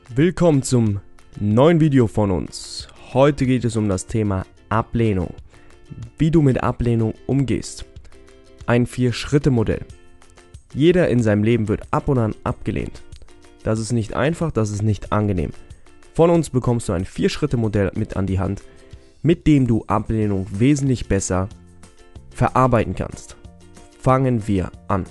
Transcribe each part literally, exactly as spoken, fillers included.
Willkommen zum neuen Video von uns. Heute geht es um das Thema Ablehnung. Wie du mit Ablehnung umgehst. Ein Vier-Schritte-Modell. Jeder in seinem Leben wird ab und an abgelehnt. Das ist nicht einfach, das ist nicht angenehm. Von uns bekommst du ein Vier-Schritte-Modell mit an die Hand, mit dem du Ablehnung wesentlich besser verarbeiten kannst. Fangen wir an.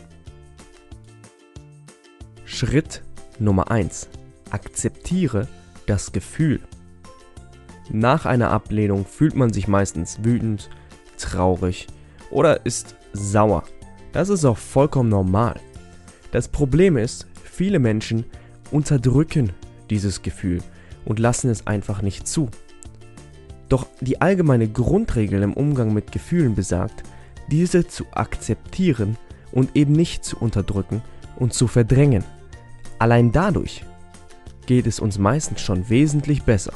Schritt Nummer eins. Akzeptiere das Gefühl. Nach einer Ablehnung fühlt man sich meistens wütend, traurig oder ist sauer. Das ist auch vollkommen normal. Das Problem ist, viele Menschen unterdrücken dieses Gefühl und lassen es einfach nicht zu. Doch die allgemeine Grundregel im Umgang mit Gefühlen besagt, diese zu akzeptieren und eben nicht zu unterdrücken und zu verdrängen. Allein dadurch geht es uns meistens schon wesentlich besser.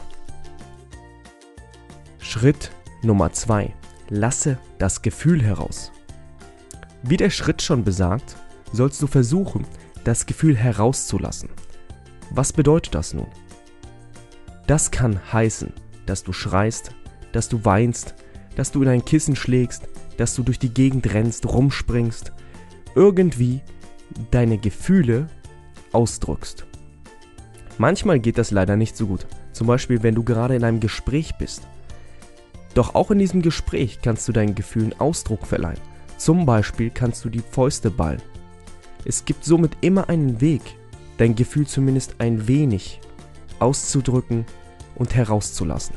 Schritt Nummer zwei. Lasse das Gefühl heraus. Wie der Schritt schon besagt, sollst du versuchen, das Gefühl herauszulassen. Was bedeutet das nun? Das kann heißen, dass du schreist, dass du weinst, dass du in ein Kissen schlägst, dass du durch die Gegend rennst, rumspringst, irgendwie deine Gefühle ausdrückst. Manchmal geht das leider nicht so gut, zum Beispiel wenn du gerade in einem Gespräch bist. Doch auch in diesem Gespräch kannst du deinen Gefühlen Ausdruck verleihen. Zum Beispiel kannst du die Fäuste ballen. Es gibt somit immer einen Weg, dein Gefühl zumindest ein wenig auszudrücken und herauszulassen.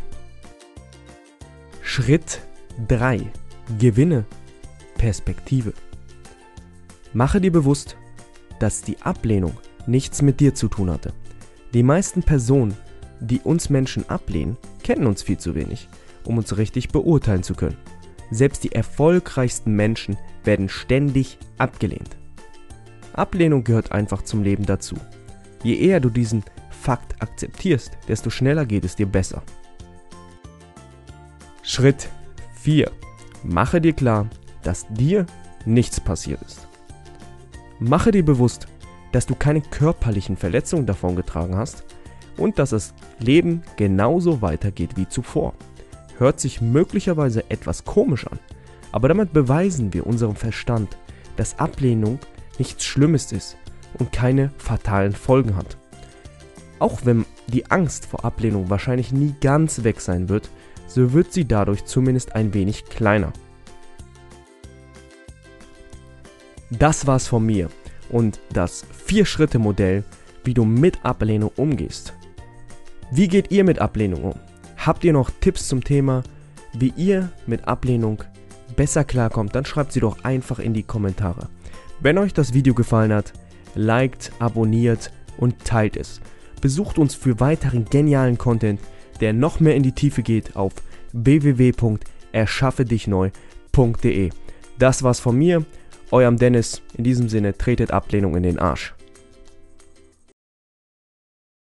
Schritt drei. Gewinne Perspektive. Mache dir bewusst, dass die Ablehnung nichts mit dir zu tun hatte. Die meisten Personen, die uns Menschen ablehnen, kennen uns viel zu wenig, um uns richtig beurteilen zu können. Selbst die erfolgreichsten Menschen werden ständig abgelehnt. Ablehnung gehört einfach zum Leben dazu. Je eher du diesen Fakt akzeptierst, desto schneller geht es dir besser. Schritt vier. Mache dir klar, dass dir nichts passiert ist. Mache dir bewusst, dass du keine körperlichen Verletzungen davongetragen hast und dass das Leben genauso weitergeht wie zuvor. Hört sich möglicherweise etwas komisch an, aber damit beweisen wir unserem Verstand, dass Ablehnung nichts Schlimmes ist und keine fatalen Folgen hat. Auch wenn die Angst vor Ablehnung wahrscheinlich nie ganz weg sein wird, so wird sie dadurch zumindest ein wenig kleiner. Das war's von mir und das Vier-Schritte-Modell, wie du mit Ablehnung umgehst. Wie geht ihr mit Ablehnung um? Habt ihr noch Tipps zum Thema, wie ihr mit Ablehnung besser klarkommt? Dann schreibt sie doch einfach in die Kommentare. Wenn euch das Video gefallen hat, liked, abonniert und teilt es. Besucht uns für weiteren genialen Content, der noch mehr in die Tiefe geht, auf w w w punkt erschaffe dich neu punkt de. Das war's von mir, eurem Dennis. In diesem Sinne, tretet Ablehnung in den Arsch.